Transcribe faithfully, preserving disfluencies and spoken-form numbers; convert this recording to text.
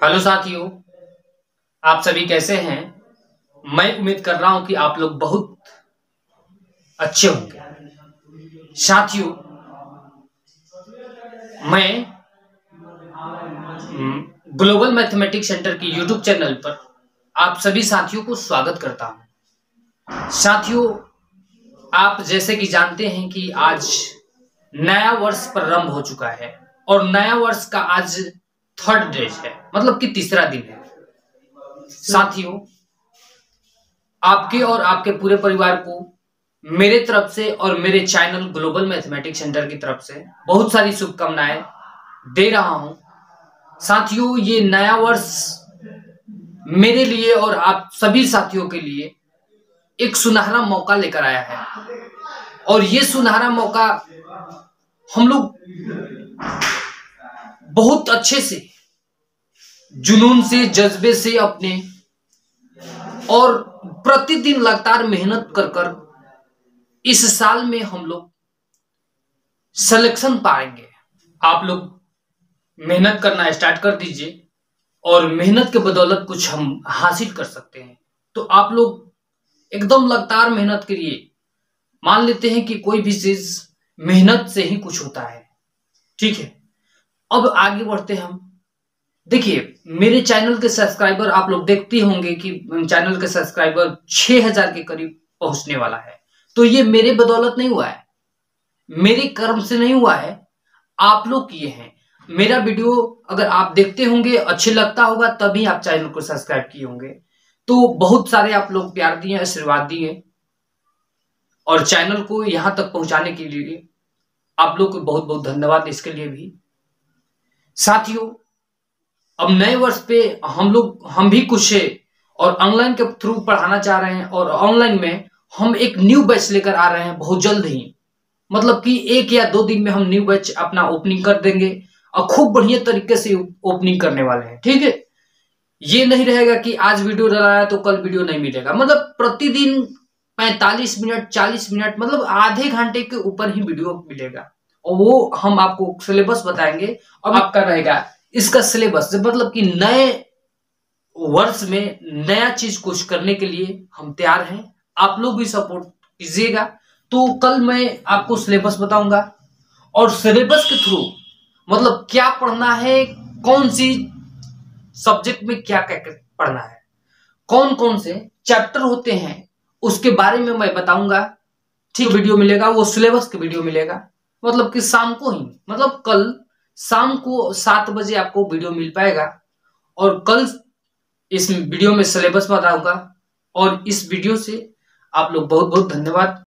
Hello साथियों, आप सभी कैसे हैं। मैं उम्मीद कर रहा हूं कि आप लोग बहुत अच्छे होंगे। साथियों, मैं ग्लोबल मैथमेटिक्स सेंटर की यूट्यूब चैनल पर आप सभी साथियों को स्वागत करता हूं। साथियों, आप जैसे कि जानते हैं कि आज नया वर्ष प्रारंभ हो चुका है और नया वर्ष का आज थर्ड डे है, मतलब कि तीसरा दिन है। साथियों, आपके और आपके पूरे परिवार को मेरे तरफ से और मेरे चैनल ग्लोबल मैथमेटिक्स सेंटर की तरफ से बहुत सारी शुभकामनाएं दे रहा हूं। साथियों, ये नया वर्ष मेरे लिए और आप सभी साथियों के लिए एक सुनहरा मौका लेकर आया है और ये सुनहरा मौका हम लोग बहुत अच्छे से, जुनून से, जज्बे से अपने और प्रतिदिन लगातार मेहनत कर कर इस साल में हम लोग सिलेक्शन पाएंगे। आप लोग मेहनत करना स्टार्ट कर दीजिए और मेहनत के बदौलत कुछ हम हासिल कर सकते हैं। तो आप लोग एकदम लगातार मेहनत करिए। मान लेते हैं कि कोई भी चीज मेहनत से ही कुछ होता है, ठीक है। अब आगे बढ़ते हैं हम। देखिए, मेरे चैनल के सब्सक्राइबर आप लोग देखते होंगे कि चैनल के सब्सक्राइबर छह हजार के करीब पहुंचने वाला है। तो ये मेरे बदौलत नहीं हुआ है, मेरे कर्म से नहीं हुआ है, आप लोग किए हैं। मेरा वीडियो अगर आप देखते होंगे, अच्छे लगता होगा, तभी आप चैनल को सब्सक्राइब किए होंगे। तो बहुत सारे आप लोग प्यार दिए, आशीर्वाद दिए और चैनल को यहां तक पहुंचाने के लिए आप लोग को बहुत बहुत धन्यवाद इसके लिए भी। साथियों, अब नए वर्ष पे हम लोग हम भी कुछ है और ऑनलाइन के थ्रू पढ़ाना चाह रहे हैं और ऑनलाइन में हम एक न्यू बैच लेकर आ रहे हैं बहुत जल्द ही। मतलब कि एक या दो दिन में हम न्यू बैच अपना ओपनिंग कर देंगे और खूब बढ़िया तरीके से ओपनिंग करने वाले हैं, ठीक है। ये नहीं रहेगा कि आज वीडियो डाला तो कल वीडियो नहीं मिलेगा। मतलब प्रतिदिन पैंतालीस मिनट चालीस मिनट मतलब आधे घंटे के ऊपर ही वीडियो मिलेगा और वो हम आपको सिलेबस बताएंगे और आपका रहेगा इसका सिलेबस। मतलब कि नए वर्ष में नया चीज कुछ करने के लिए हम तैयार हैं। आप लोग भी सपोर्ट कीजिएगा। तो कल मैं आपको सिलेबस बताऊंगा और सिलेबस के थ्रू मतलब क्या पढ़ना है, कौन सी सब्जेक्ट में क्या क्या पढ़ना है, कौन कौन से चैप्टर होते हैं, उसके बारे में मैं बताऊंगा। ठीक, वीडियो मिलेगा, वो सिलेबस का वीडियो मिलेगा। मतलब कि शाम को ही, मतलब कल शाम को सात बजे आपको वीडियो मिल पाएगा और कल इस वीडियो में सिलेबस बताऊंगा। और इस वीडियो से आप लोग बहुत बहुत धन्यवाद।